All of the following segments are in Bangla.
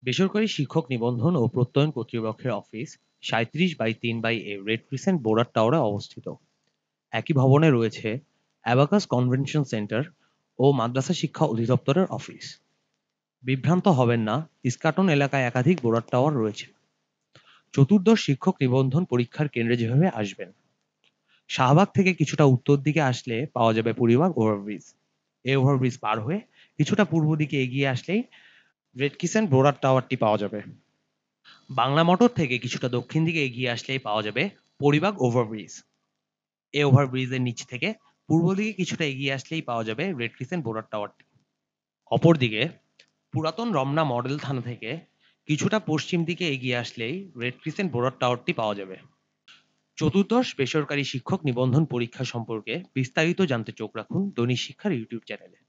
বেসরকারি শিক্ষক নিবন্ধন ও প্রত্যয়ন কর্তৃপক্ষের অফিস ৩৭/৩/A রেড ক্রিসেন্ট বোর্ডার টাওয়ারে অবস্থিত। একই ভবনে রয়েছে অ্যাবাকাস কনভেনশন সেন্টার ও মাদ্রাসা শিক্ষা অধিদপ্তরের অফিস। বিভ্রান্ত হবেন না, ইস্কাটন এলাকায় একাধিক বোর্ডার টাওয়ার রয়েছে। চতুর্দশ শিক্ষক নিবন্ধন পরীক্ষার কেন্দ্রে যেভাবে আসবেন, শাহবাগ থেকে কিছুটা উত্তর দিকে আসলে পাওয়া যাবে পুরিবাগ ওভারব্রিজ। এই ওভারব্রিজ পার হয়ে কিছুটা পূর্ব দিকে এগিয়ে আসলেই রেড ক্রিসেন্ট বোর্ডার টাওয়ারটি পাওয়া যাবে। বাংলা মোটর থেকে কিছুটা দক্ষিণ দিকে এগিয়ে আসলেই পাওয়া যাবে পরিবাগ ওভারব্রিজ। এই ওভারব্রিজের নিচ থেকে পূর্ব দিকে কিছুটা এগিয়ে আসলেই পাওয়া যাবে রেড ক্রিসেন্ট বোর্ডার টাওয়ারটি। অপরদিকে পুরাতন রমনা মডেল থানা থেকে কিছুটা পশ্চিম দিকে এগিয়ে আসলেই রেড ক্রিসেন্ট বোর্ডার টাওয়ারটি পাওয়া যাবে। চতুর্দশ বেসরকারি শিক্ষক নিবন্ধন পরীক্ষা সম্পর্কে বিস্তারিত জানতে চোখ রাখুন দৈনিক শিক্ষার ইউটিউব চ্যানেলে।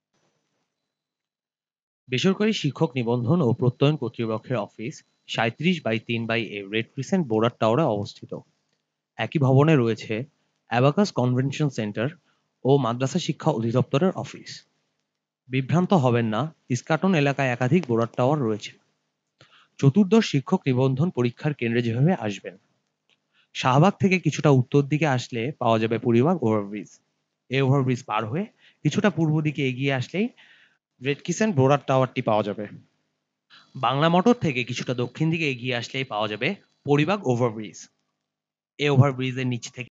বেসরকারি শিক্ষক নিবন্ধন ও প্রত্যয়ন কর্তৃপক্ষের অফিস ৩৭/৩/A রেড ক্রিসেন্ট বোর্ডার টাওয়ারে অবস্থিত। একই ভবনে রয়েছে অ্যাবাকাস কনভেনশন সেন্টার ও মাদ্রাসা শিক্ষা অধিদপ্তরের অফিস। বিভ্রান্ত হবেন না, ইস্কাটন এলাকায় একাধিক বোর্ডার টাওয়ার রয়েছে। চতুর্দশ শিক্ষক নিবন্ধন পরীক্ষার কেন্দ্রে যেভাবে আসবেন, শাহবাগ থেকে কিছুটা উত্তর দিকে আসলে পাওয়া যাবে পুরিবাগ ওভারব্রিজ। এই ওভারব্রিজ পার হয়ে কিছুটা পূর্ব দিকে এগিয়ে আসলেই রেড ক্রিসেন্ট বোর্ডার টাওয়ারটি পাওয়া যাবে। বাংলা মোটর থেকে কিছুটা দক্ষিণ দিকে এগিয়ে আসলেই পাওয়া যাবে পরিবাগ ওভারব্রিজ। এই ওভারব্রিজের নিচ থেকে